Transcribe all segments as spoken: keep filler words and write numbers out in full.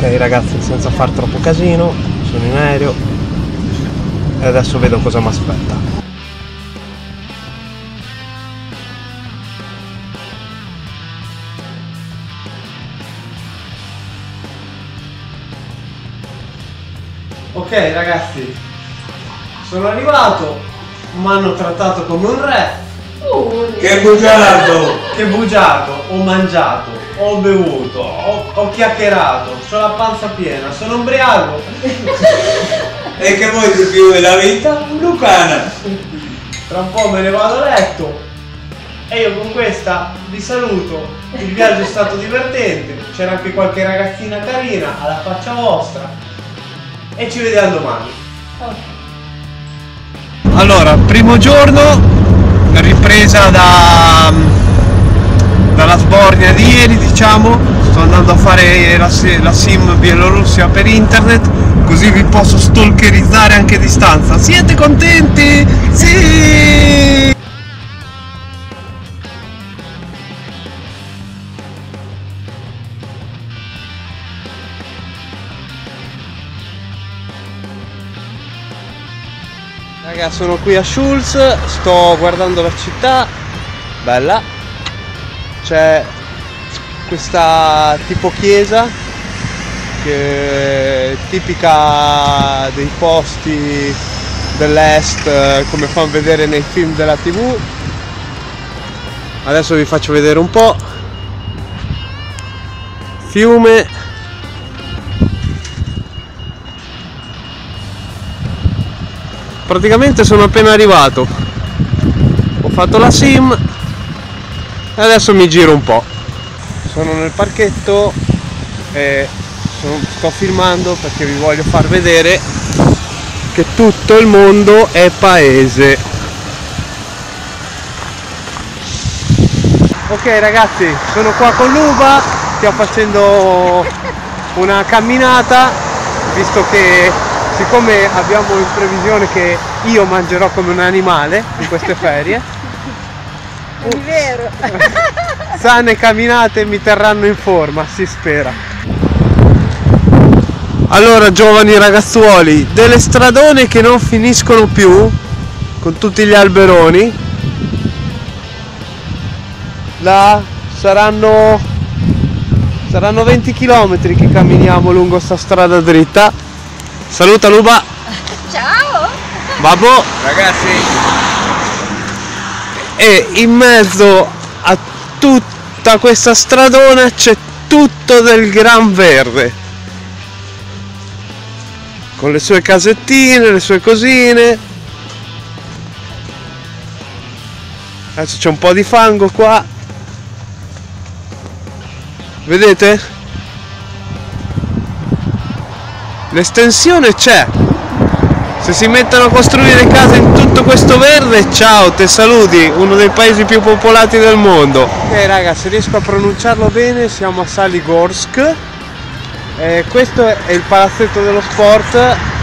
Ok ragazzi, senza far troppo casino, sono in aereo e adesso vedo cosa mi aspetta. Ok ragazzi, sono arrivato, mi hanno trattato come un re. Uh, che bugiardo! Che bugiardo, ho mangiato, ho bevuto, ho, ho chiacchierato, ho la panza piena, sono ubriaco. E che vuoi di più della vita? Lucana! Tra un po' me ne vado a letto e io con questa vi saluto. Il viaggio è stato divertente, c'era anche qualche ragazzina carina alla faccia vostra e ci vediamo domani. Allora, primo giorno, ripresa da, dalla sbornia di ieri, diciamo. Sto andando a fare la, la sim Bielorussia per internet, così vi posso stalkerizzare anche a distanza. Siete contenti? Sì! Raga, sono qui a Schulz, sto guardando la città, bella, c'è questa tipo chiesa che è tipica dei posti dell'est, come fanno vedere nei film della tivù. Adesso vi faccio vedere un po'. Fiume. Praticamente sono appena arrivato, ho fatto la sim e adesso mi giro un po'. Sono nel parchetto e sono, sto filmando perché vi voglio far vedere che tutto il mondo è paese. Ok ragazzi, sono qua con Luba, stiamo facendo una camminata, visto che siccome abbiamo in previsione che io mangerò come un animale in queste ferie, è vero. sane camminate mi terranno in forma, si spera. Allora giovani ragazzuoli, delle stradone che non finiscono più, con tutti gli alberoni, là saranno, saranno venti chilometri che camminiamo lungo sta strada dritta. Saluta Luba! Ciao! Babbo! Ragazzi! E in mezzo a tutta questa stradona c'è tutto del gran verde, con le sue casettine, le sue cosine. Adesso c'è un po' di fango qua, vedete? L'estensione c'è. Se si mettono a costruire case in tutto questo verde, ciao, te saluti, uno dei paesi più popolati del mondo. Ok raga, se riesco a pronunciarlo bene, siamo a Saligorsk. Eh, questo è il palazzetto dello sport,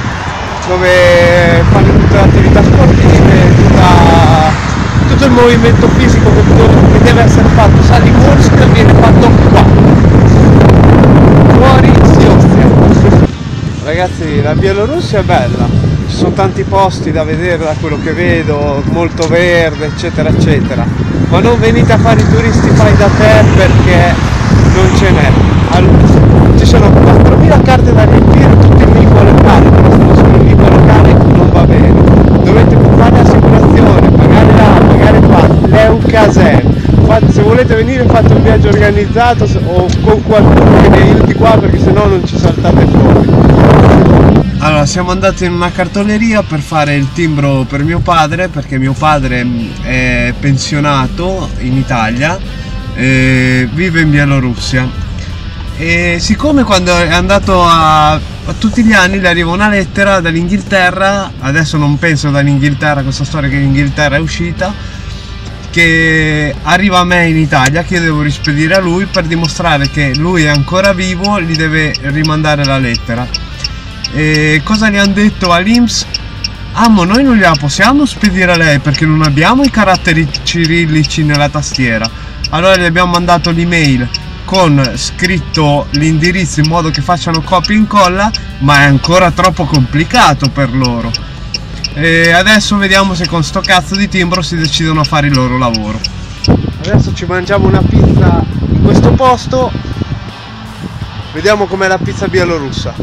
dove fanno tutte le attività sportive, tutta, tutto il movimento fisico che, che deve essere fatto. Saligorsk viene fatto qua, fuori si offre. Ragazzi, la Bielorussia è bella, ci sono tanti posti da vedere, da quello che vedo, molto verde eccetera eccetera, ma non venite a fare i turisti fai da te perché non ce n'è. Allora, ci sono quattromila carte da riempire, tutte in lingua locale, però se non sono in lingua locale non va bene, dovete fare assicurazione, pagare là, pagare qua, è un casino. Infatti, se volete venire fate un viaggio organizzato o con qualcuno che ne aiuti qua, perché sennò non ci saltate fuori. Allora, siamo andati in una cartoleria per fare il timbro per mio padre, perché mio padre è pensionato in Italia e vive in Bielorussia, e siccome quando è andato a, a tutti gli anni le arriva una lettera dall'Inghilterra, adesso non penso dall'Inghilterra, questa storia che l'Inghilterra è uscita, che arriva a me in Italia, che io devo rispedire a lui per dimostrare che lui è ancora vivo, gli deve rimandare la lettera. E cosa gli hanno detto all'I N P S? Ah, ma noi non gliela possiamo spedire a lei perché non abbiamo i caratteri cirillici nella tastiera. Allora gli abbiamo mandato l'email con scritto l'indirizzo in modo che facciano copia e incolla, ma è ancora troppo complicato per loro. E adesso vediamo se con sto cazzo di timbro si decidono a fare il loro lavoro. Adesso ci mangiamo una pizza in questo posto, vediamo com'è la pizza bielorussa.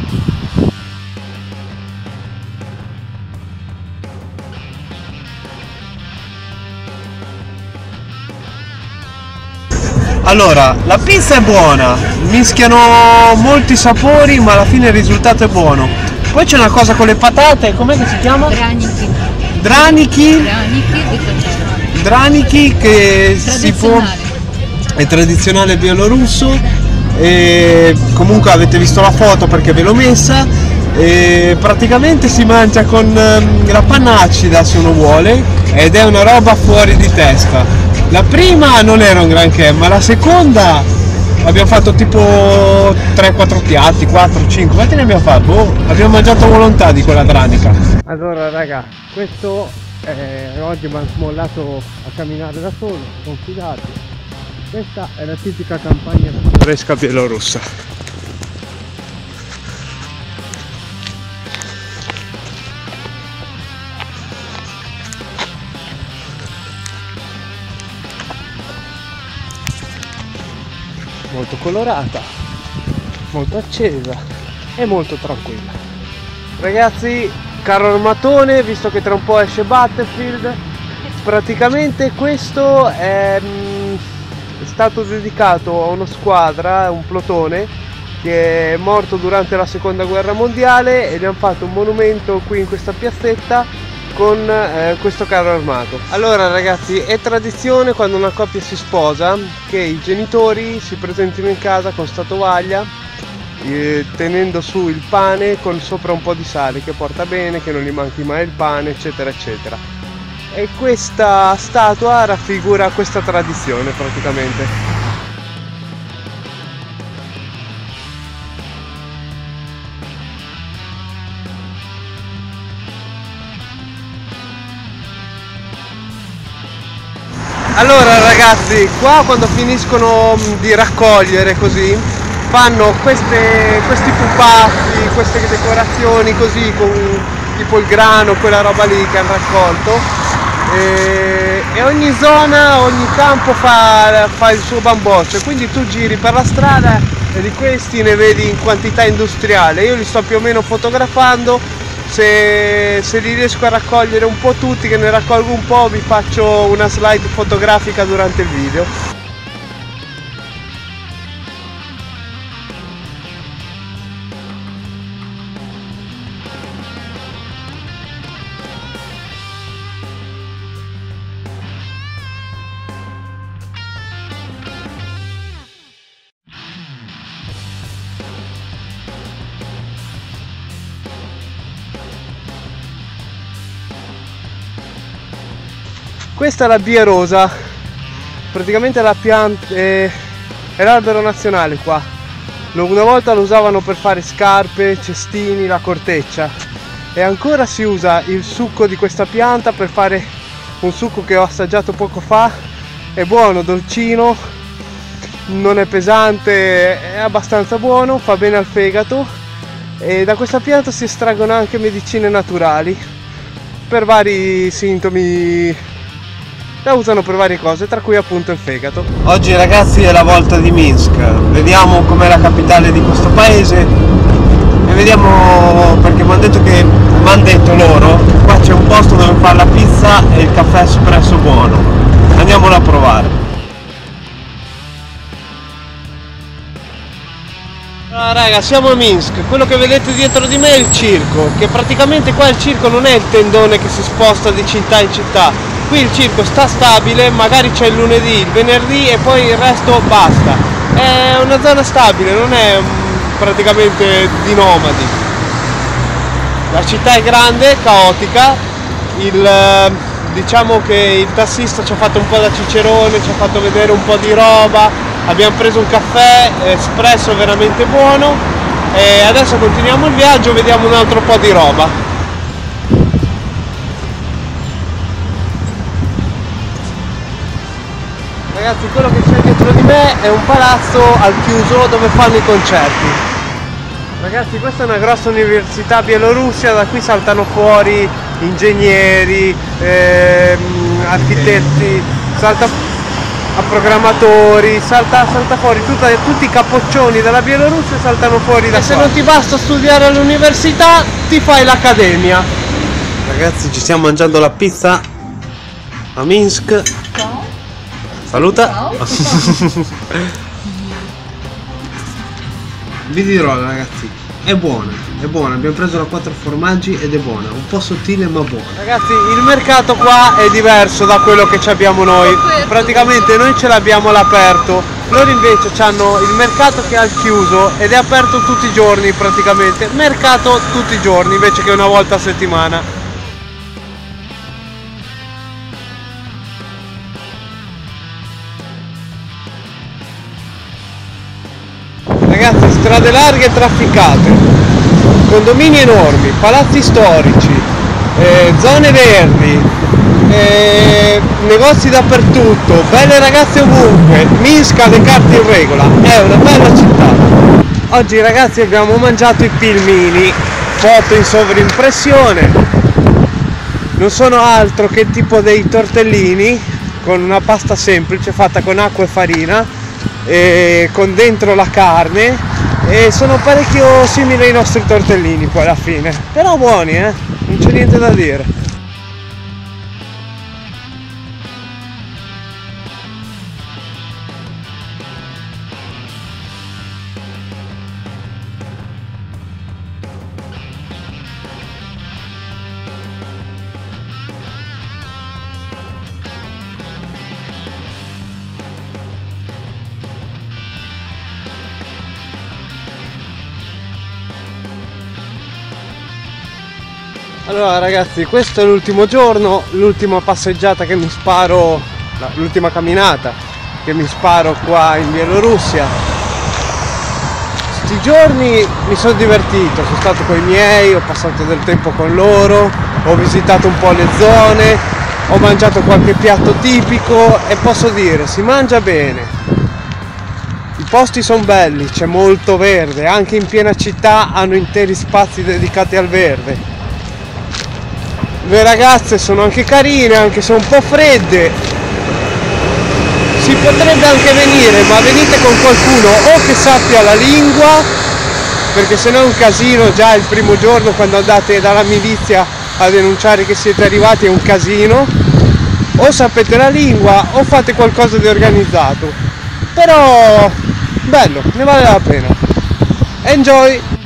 Allora, la pizza è buona, mischiano molti sapori ma alla fine il risultato è buono. Poi c'è una cosa con le patate, com'è che si chiama? Draniki. Draniki. Draniki di patate. Draniki che si può... è tradizionale bielorusso e comunque avete visto la foto perché ve l'ho messa e praticamente si mangia con la panna acida se uno vuole ed è una roba fuori di testa. La prima non era un granché, ma la seconda abbiamo fatto tipo tre quattro piatti, quattro cinque, quanti ne abbiamo fatto? Boh, abbiamo mangiato a volontà di quella dranica. Allora raga, questo è... oggi mi hanno smollato a camminare da solo, confidati. Questa è la tipica campagna fresca bielorussa. Molto colorata, molto accesa e molto tranquilla. Ragazzi, caro armatone, visto che tra un po' esce Battlefield, praticamente questo è, è stato dedicato a una squadra, un plotone che è morto durante la seconda guerra mondiale e gli hanno fatto un monumento qui in questa piazzetta con eh, questo carro armato. Allora ragazzi, è tradizione quando una coppia si sposa che i genitori si presentino in casa con sta tovaglia eh, tenendo su il pane con sopra un po' di sale che porta bene, che non gli manchi mai il pane, eccetera eccetera, e questa statua raffigura questa tradizione praticamente. Allora ragazzi, qua quando finiscono di raccogliere così fanno queste, questi pupazzi, queste decorazioni così con tipo il grano, quella roba lì che hanno raccolto e, e ogni zona, ogni campo fa, fa il suo bamboccio, quindi tu giri per la strada e di questi ne vedi in quantità industriale. Io li sto più o meno fotografando. Se, se li riesco a raccogliere un po' tutti, che ne raccolgo un po', vi faccio una slide fotografica durante il video. Questa è la bia rosa, praticamente la pianta è, è l'albero nazionale qua. Una volta lo usavano per fare scarpe, cestini, la corteccia e ancora si usa il succo di questa pianta per fare un succo che ho assaggiato poco fa. È buono, dolcino, non è pesante, è abbastanza buono, fa bene al fegato e da questa pianta si estraggono anche medicine naturali per vari sintomi. La usano per varie cose, tra cui appunto il fegato. Oggi ragazzi è la volta di Minsk, vediamo com'è la capitale di questo paese e vediamo, perché mi hanno detto che mi hanno detto loro qua c'è un posto dove fare la pizza e il caffè espresso buono. Andiamolo a provare. Ah, raga, siamo a Minsk, quello che vedete dietro di me è il circo, che praticamente qua il circo non è il tendone che si sposta di città in città. Qui il circo sta stabile, magari c'è il lunedì, il venerdì e poi il resto basta. È una zona stabile, non è praticamente di nomadi. La città è grande, caotica, il, diciamo che il tassista ci ha fatto un po' da cicerone, ci ha fatto vedere un po' di roba, abbiamo preso un caffè espresso veramente buono e adesso continuiamo il viaggio, vediamo un altro po' di roba. Ragazzi, quello che c'è dietro di me è un palazzo al chiuso dove fanno i concerti. Ragazzi, questa è una grossa università bielorussia, da qui saltano fuori ingegneri, ehm, architetti, salta a programmatori, salta, salta fuori tutta, tutti i capoccioni della Bielorussia saltano fuori da qua. E se non ti basta studiare all'università, ti fai l'accademia. Ragazzi, ci stiamo mangiando la pizza a Minsk. Ciao. Saluta. Ciao. Vi dirò, ragazzi, è buona, è buona, abbiamo preso la quattro formaggi ed è buona, un po' sottile ma buona. Ragazzi, il mercato qua è diverso da quello che ci abbiamo noi, praticamente noi ce l'abbiamo all'aperto, loro invece hanno il mercato che è al chiuso ed è aperto tutti i giorni praticamente, mercato tutti i giorni invece che una volta a settimana. Ragazzi, strade larghe e trafficate, condomini enormi, palazzi storici, eh, zone verdi, eh, negozi dappertutto, belle ragazze ovunque. Minsk ha le carte in regola, è una bella città. Oggi ragazzi abbiamo mangiato i pilmini, foto in sovrimpressione, non sono altro che tipo dei tortellini con una pasta semplice fatta con acqua e farina, e con dentro la carne, e sono parecchio simili ai nostri tortellini poi alla fine, però buoni, eh, non c'è niente da dire. Allora ragazzi, questo è l'ultimo giorno, l'ultima passeggiata che mi sparo, l'ultima camminata che mi sparo qua in Bielorussia. Sti giorni mi sono divertito, sono stato con i miei, ho passato del tempo con loro, ho visitato un po' le zone, ho mangiato qualche piatto tipico e posso dire, si mangia bene. I posti sono belli, c'è molto verde, anche in piena città hanno interi spazi dedicati al verde. Le ragazze sono anche carine, anche se un po' fredde. Si potrebbe anche venire, ma venite con qualcuno o che sappia la lingua, perché se no è un casino già il primo giorno quando andate dalla milizia a denunciare che siete arrivati, è un casino. O sapete la lingua o fate qualcosa di organizzato. Però bello, ne vale la pena. Enjoy!